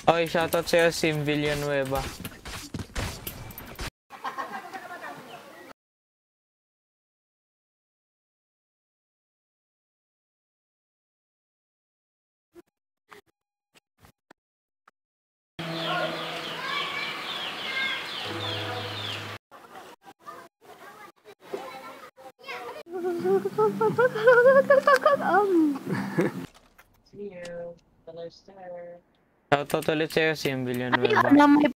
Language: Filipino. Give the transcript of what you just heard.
Okay, shoutout sa'yo, Sim Villanueva. See you. Hello, sir. Shoutout ulit sa'yo, Sim Ay, Villanueva. na may